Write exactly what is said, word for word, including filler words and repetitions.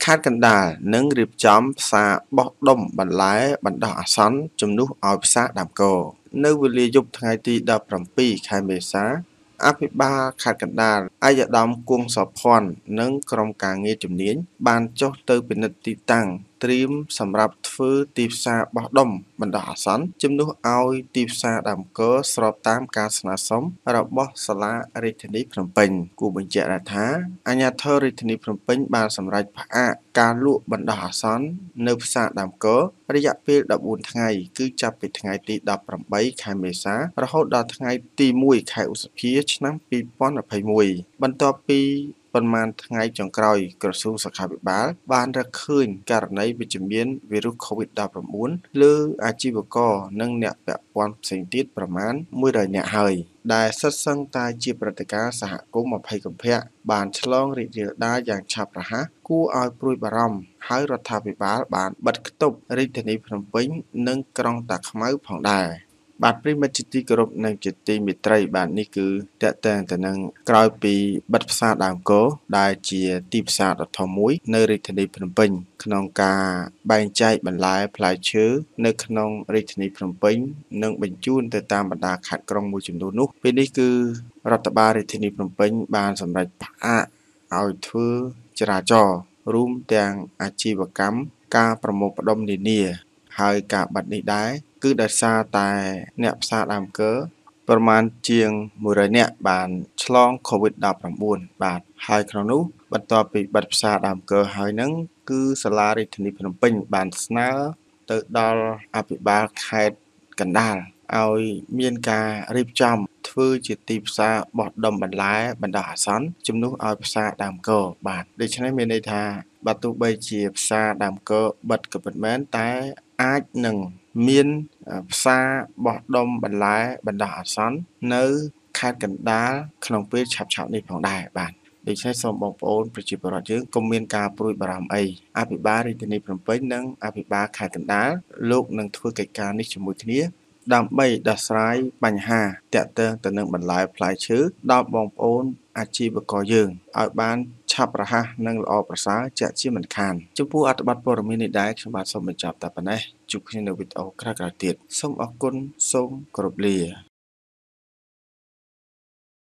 ខេត្តកណ្ដាលនឹងរៀបចំផ្សារបោះដុំបន្លែបណ្ដោះអាសន្នជំនួសឲ្យផ្សារដើមគរនៅវេលាយប់ថ្ងៃទីដប់ប្រាំពីរខែមេសាអភិបាលខេត្តកណ្ដាលឯកឧត្តមគង់សោភ័ណ្ឌនិងក្រុមការងារជំនាញបានចុះទៅពិនិត្យទីតាំងត្រៀមសម្រាប់ធ្វើទីផ្សារបោះដុំបណ្ដោះអាសន្នជំនួសឲ្យទីផ្សារដើមគរស្របតាមការស្នើសុំរបស់សាលារាជធានីភ្នំពេញគូបញ្ជាក់ថាអាជ្ញាធររាជធានីភ្នំពេញបានសម្រេចផ្អាកការលក់បណ្ដោះអាសន្ននៅផ្សារដើមគររយៈពេលដប់បួនថ្ងៃគឺចាប់ពីថ្ងៃទីដប់ប្រាំបីខែមេសារហូតដល់ថ្ងៃទីមួយខែឧសភាឆ្នាំពីរពាន់ម្ភៃមួយ បន្ទាប់ពីប៉ុន្មានថ្ងៃចុងក្រោយក្រសួងសុខាភិបាលបានរកឃើញករណីវិជ្ជមានវីរុស កូវីដ ដប់ប្រាំបួន លើអាជីវករនិងអ្នកពាក់ព័ន្ធផ្សេងទៀតប្រមាណមួយរយនាក់ហើយដែលសុទ្ធសឹងតែជាព្រឹត្តិការណ៍សហគមន៍អភ័យកុម្ភៈបានឆ្លងរីករាលដាលយ៉ាងឆាប់រហ័សគួរឲ្យព្រួយបារម្ភហើយរដ្ឋាភិបាលបានបិទគប់រាជធានីភ្នំពេញនិងក្រុងតាខ្មៅផងដែរបាទប្រិមិត្តជាទីគោរពនិងជាទីមេត្រីបាទនេះគឺតកតងទៅនឹងក្រោយពីបិទផ្សារដើមគរដែលជាទីផ្សារដ៏ធំមួយនៅរាជធានីភ្នំពេញក្នុងការបែងចែកបន្លែផ្លែឈើនៅក្នុងរាជធានីភ្នំពេញនិងបញ្ជូនទៅតាមបណ្ដាខេត្តក្រុងមួយចំនួននោះពេលនេះគឺរដ្ឋបាលរាជធានីភ្នំពេញបានសម្រេចផ្អាកឲ្យធ្វើចរាចរណ៍រួមទាំងអាជីវកម្មការប្រមូលផ្ដុំនានាហើយការបាត់នេះដែរគឺដោយសារតែអ្នកផ្សារដើមគរប្រមាណជាងមួយរយនាក់បានឆ្លង កូវីដ ដប់ប្រាំបួន បាទហើយក្នុងនោះបន្ទាប់ពីបិទផ្សារដើមគរហើយហ្នឹងគឺសាលារាជធានីភ្នំពេញបានស្នើទៅដល់អភិបាលខេត្តកណ្ដាលឲ្យមានការរៀបចំធ្វើជាទីផ្សារបោះដុំបន្លែបណ្ដោះអាសន្នជំនួសឲ្យផ្សារដើមគរបាទដូច្នេះមានន័យថាបើទោះបីជាផ្សារដើមគរបិទក៏ពិតមែនតែអាចនឹងមានផ្សារបោះដុំបន្លែបណ្ដោះអាសន្ននៅខេត្តកណ្ដាលក្នុងពេលឆាប់ៗនេះផងដែរបាទដូច្នេះសូមបងប្អូនប្រជាពលរដ្ឋយើងកុំមានការព្រួយបារម្ភអីអភិបាលរាជធានីភ្នំពេញនិងអភិបាលខេត្តកណ្ដាលលោកនឹងធ្វើកិច្ចការនេះជាមួយគ្នាដើម្បីដោះស្រាយបញ្ហាតាក់ទងទៅនឹងបន្លែផ្លែឈើដល់បងប្អូនអាជីវករយើងឲ្យបានឆាប់រហ័សនិងល្អប្រសើរជាក់ជាមិនខានចំពោះអត្ថបទព័ត៌មាននេះដែរខ្ញុំបាទសូមបញ្ចប់តែប៉ុណ្ណេះជួបគ្នានៅវីដេអូក្រោយៗទៀតសូមអរគុណសូមគោរពលា